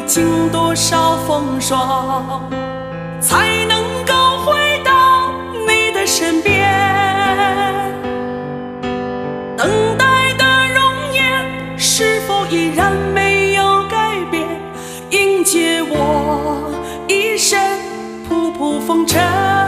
经多少风霜，才能够回到你的身边。等待的容颜是否依然没有改变，迎接我一身仆仆风尘。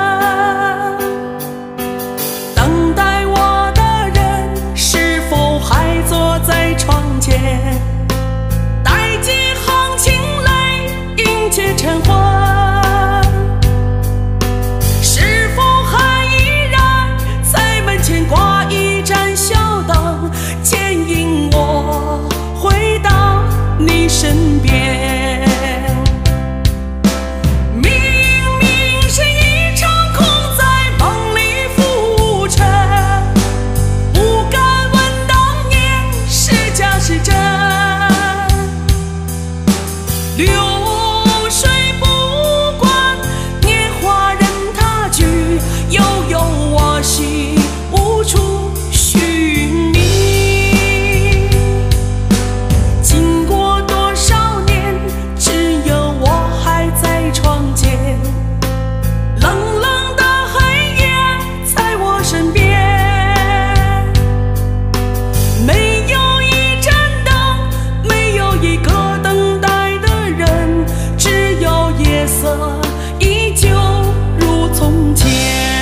等待我的人是否还坐在窗前，带几行清泪迎接晨昏？是否还依然在门前挂一盏小灯，牵引我回到你身边？流水不管年华任它去，悠悠我心无处寻觅。经过多少年，只有我还在窗前，冷冷的黑夜在我身边。没有一盏灯，没有一个夜色依旧如从前。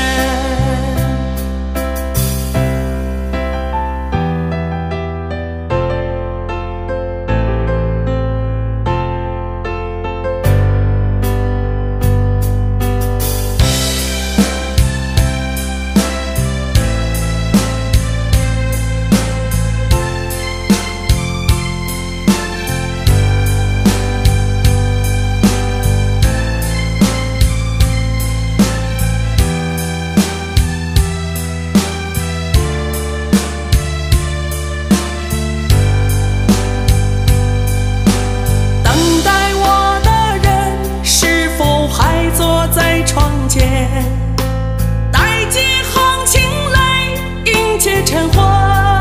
带几行清泪迎接晨昏，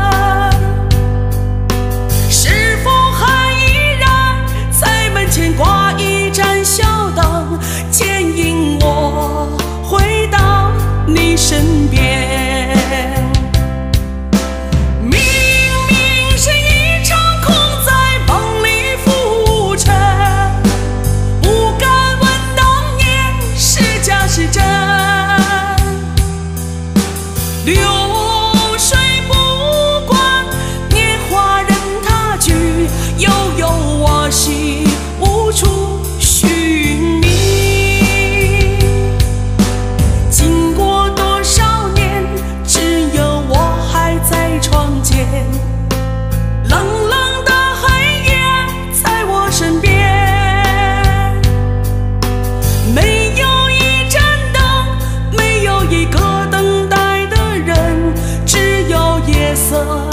是否还依然在门前挂一盏小灯，牵引我回到你身边？流水不管年华任它去，悠悠我心无处寻觅。经过多少年，只有我还在窗前，冷冷的黑夜在我身边。没有一盏灯，没有一个夜色